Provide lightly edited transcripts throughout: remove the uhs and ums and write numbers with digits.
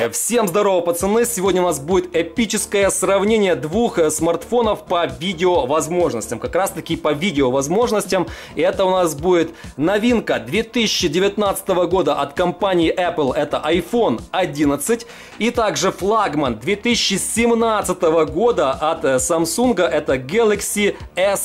Всем здорово, пацаны! Сегодня у нас будет эпическое сравнение двух смартфонов по видеовозможностям. Как раз таки по видеовозможностям. И это у нас будет новинка 2019 года от компании Apple. Это iPhone 11. И также флагман 2017 года от Samsung. Это Galaxy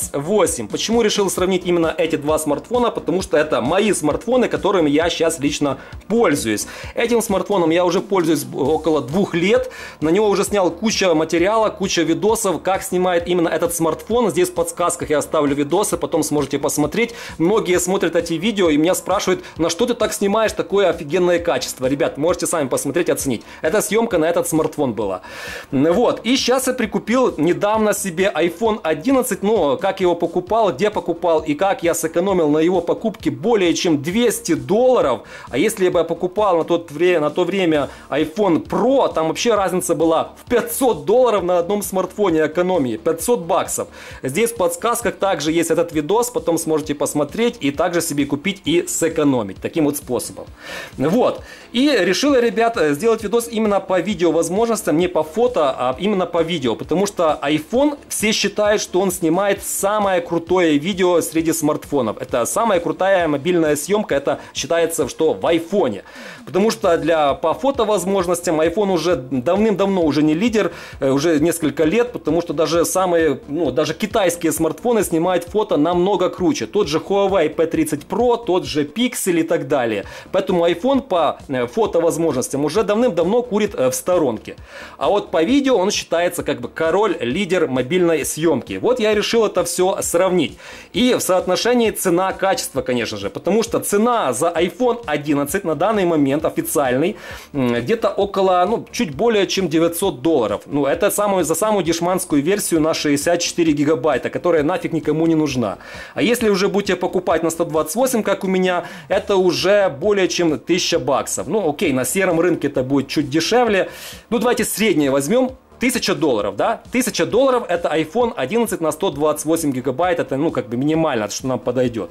S8. Почему решил сравнить именно эти два смартфона? Потому что это мои смартфоны, которыми я сейчас лично пользуюсь. Этим смартфоном я уже пользуюсь около 2 лет. На него уже снял куча материала, куча видосов, как снимает именно этот смартфон. Здесь в подсказках я оставлю видосы, потом сможете посмотреть. Многие смотрят эти видео и меня спрашивают, на что ты так снимаешь такое офигенное качество. Ребят, можете сами посмотреть и оценить. Это съемка на этот смартфон была. Вот. И сейчас я прикупил недавно себе iPhone 11. Но как его покупал, где покупал и как я сэкономил на его покупке более чем $200. А если бы я покупал на то время iPhone Pro, там вообще разница была в $500 на одном смартфоне экономии, 500 баксов. Здесь в подсказках также есть этот видос, потом сможете посмотреть и также себе купить и сэкономить таким вот способом. Вот. И решил я, ребят, сделать видос именно по видеовозможностям, не по фото, а именно по видео, потому что iPhone все считают, что он снимает самое крутое видео среди смартфонов. Это самая крутая мобильная съемка, это считается, что в iPhone. Потому что по фотовозможностям iPhone уже давным-давно уже не лидер, уже несколько лет, потому что даже даже китайские смартфоны снимают фото намного круче. Тот же Huawei P30 Pro, тот же Pixel и так далее. Поэтому iPhone по фотовозможностям уже давным-давно курит в сторонке. А вот по видео он считается как бы король-лидер мобильной съемки. Вот я решил это все сравнить. И в соотношении цена-качество, конечно же, потому что цена за iPhone 11 на данный момент официальный где-то около, чуть более чем $900. Это за самую дешманскую версию на 64 гигабайта, которая нафиг никому не нужна. А если уже будете покупать на 128, как у меня, это уже более чем 1000 баксов. Окей, на сером рынке это будет чуть дешевле. Давайте среднее возьмем. $1000, да? $1000 это iPhone 11 на 128 гигабайт. Это, минимально, что нам подойдет.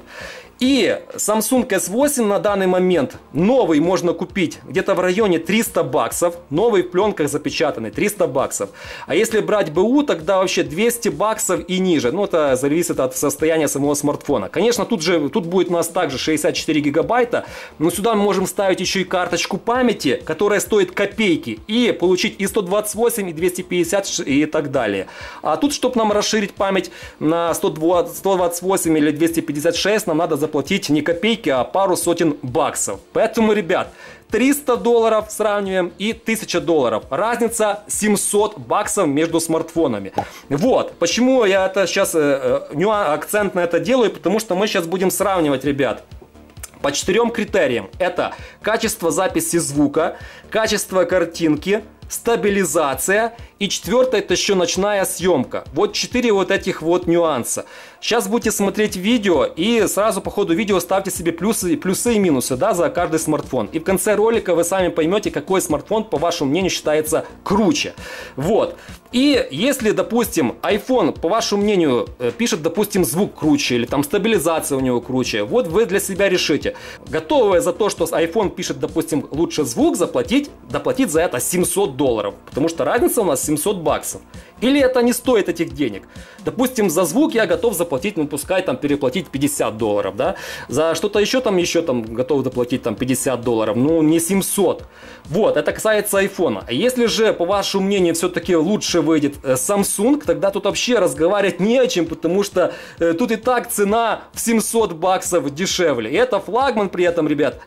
И Samsung S8 на данный момент новый можно купить где-то в районе 300 баксов. Новый в пленках запечатанный, 300 баксов. А если брать БУ, тогда вообще 200 баксов и ниже. Это зависит от состояния самого смартфона. Конечно, тут будет у нас также 64 гигабайта. Но сюда мы можем ставить еще и карточку памяти, которая стоит копейки. И получить и 128, и 250 и так далее. А тут, чтобы нам расширить память на 128 или 256, нам надо заплатить не копейки, а пару сотен баксов. Поэтому, ребят, $300 сравниваем и $1000. Разница 700 баксов между смартфонами. Вот. Почему я это сейчас акцент на это делаю? Потому что мы сейчас будем сравнивать, ребят, по 4 критериям. Это качество записи звука, качество картинки, стабилизация и 4 это еще ночная съемка. Вот 4 вот этих вот нюанса. Сейчас будете смотреть видео и сразу по ходу видео ставьте себе плюсы и минусы, да, за каждый смартфон. И в конце ролика вы сами поймете, какой смартфон, по вашему мнению, считается круче. Вот. И если, допустим, iPhone, по вашему мнению, пишет, допустим, звук круче или там стабилизация у него круче, вот вы для себя решите, готовы вы за то, что iPhone пишет, допустим, лучше звук, доплатить за это $700, потому что разница у нас 700 баксов. Или это не стоит этих денег. Допустим, за звук я готов заплатить, пускай переплатить $50, да. За что-то еще готов заплатить $50, не 700. Вот, это касается iPhone. А если же, по вашему мнению, все-таки лучше выйдет Samsung, тогда тут вообще разговаривать не о чем, потому что тут и так цена в 700 баксов дешевле. И это флагман при этом, ребят,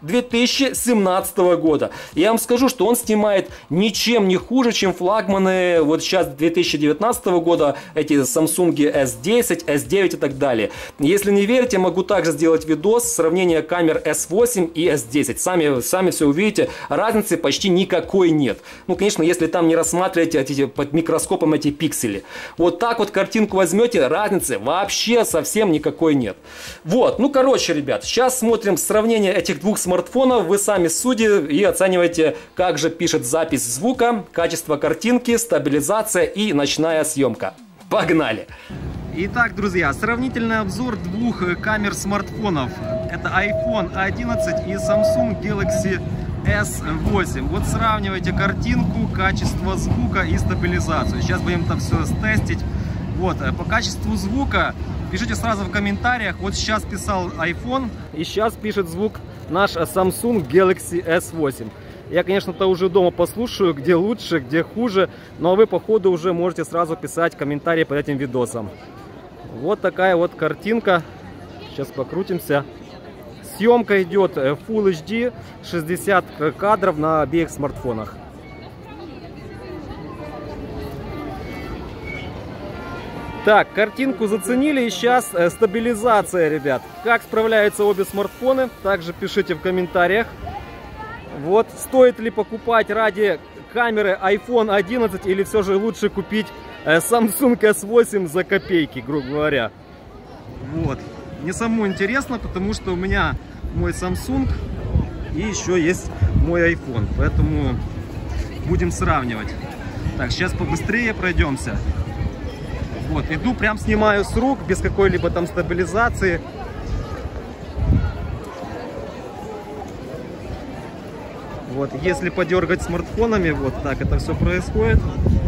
2017 года. Я вам скажу, что он снимает ничем не хуже, чем флагманы вот сейчас 2019 года, эти Samsung S10, S9 и так далее. Если не верите, могу также сделать видос сравнения камер S8 и S10. Сами все увидите, разницы почти никакой нет. Конечно, если там не рассматриваете под микроскопом эти пиксели. Вот так вот картинку возьмете, разницы вообще совсем никакой нет. Вот, короче, ребят, сейчас смотрим сравнение этих двух смартфонов. Вы сами судьи и оцениваете, как же пишет запись звука, качество картинки, стабилизация и ночная съемка. Погнали! Итак, друзья, сравнительный обзор двух камер смартфонов. Это iPhone 11 и Samsung Galaxy S8. Вот сравнивайте картинку, качество звука и стабилизацию. Сейчас будем это все тестить. Вот, по качеству звука пишите сразу в комментариях. Вот сейчас писал iPhone, и сейчас пишет звук наш Samsung Galaxy S8. Я, конечно-то уже дома послушаю, где лучше, где хуже, но вы по ходу уже можете сразу писать комментарии под этим видосом. Вот такая вот картинка. Сейчас покрутимся. Съемка идет Full HD, 60 кадров на обеих смартфонах. Так, картинку заценили, и сейчас стабилизация, ребят. Как справляются обе смартфоны, также пишите в комментариях. Вот, стоит ли покупать ради камеры iPhone 11 или все же лучше купить Samsung S8 за копейки, грубо говоря. Вот, мне самому интересно, потому что у меня мой Samsung и еще есть мой iPhone, поэтому будем сравнивать. Так, сейчас побыстрее пройдемся. Вот, иду, прям снимаю с рук, без какой-либо там стабилизации. Вот, если подергать смартфонами, вот так это все происходит.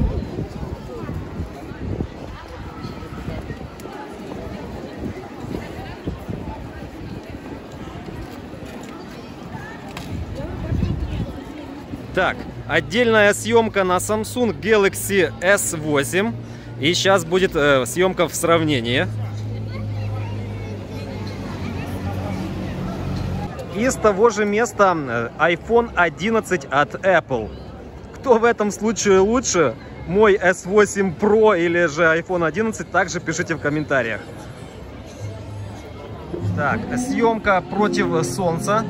Так, отдельная съемка на Samsung Galaxy S8. И сейчас будет съемка в сравнении. И с того же места iPhone 11 от Apple. Кто в этом случае лучше? Мой S8 Pro или же iPhone 11? Также пишите в комментариях. Так, съемка против солнца.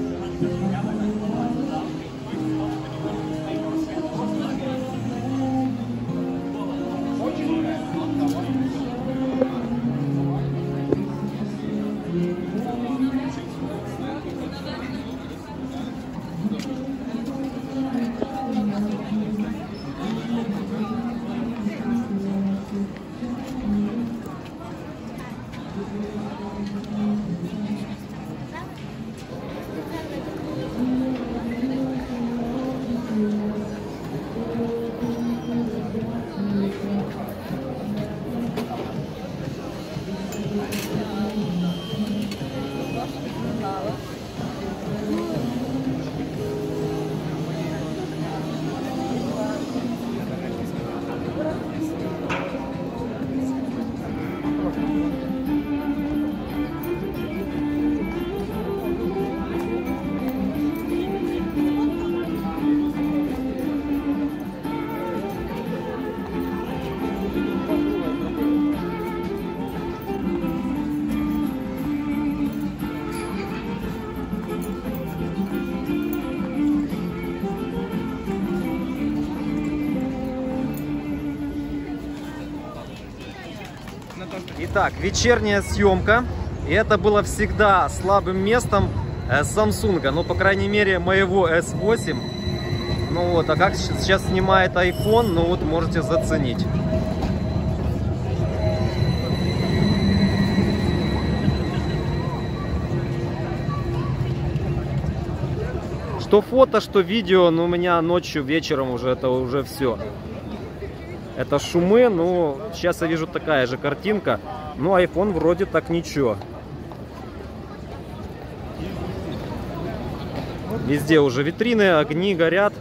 Итак, вечерняя съемка. И это было всегда слабым местом Samsung. Ну, по крайней мере, моего S8. Ну вот, а как сейчас снимает iPhone, ну вот можете заценить. Что фото, что видео, ну у меня ночью, вечером уже это уже все. Это шумы, ну сейчас я вижу такая же картинка. Ну iPhone вроде так ничего. Везде уже витрины, огни горят.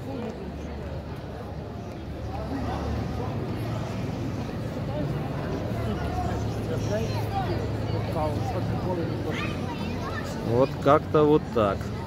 Вот как-то вот так.